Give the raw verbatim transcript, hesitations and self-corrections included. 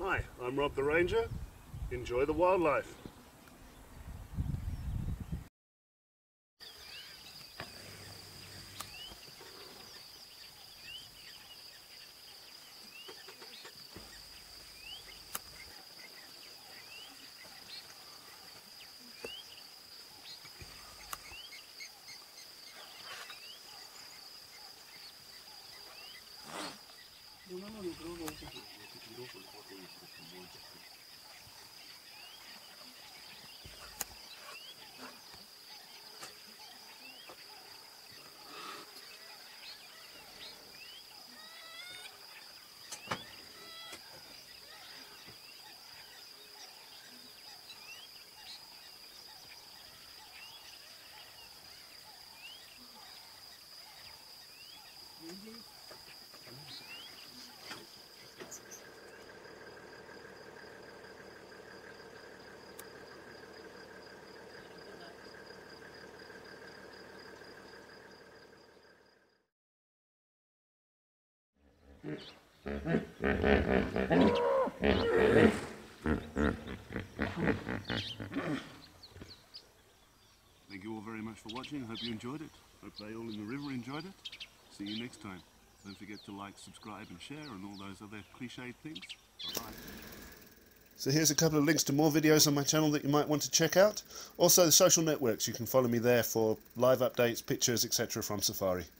Hi, I'm Rob the Ranger. Enjoy the wildlife. Thank you all very much for watching. I hope you enjoyed it. Hope they all in the river enjoyed it. See you next time. Don't forget to like, subscribe and share and all those other cliched things. Bye-bye. So here's a couple of links to more videos on my channel that you might want to check out. Also the social networks, you can follow me there for live updates, pictures, et cetera from Safari.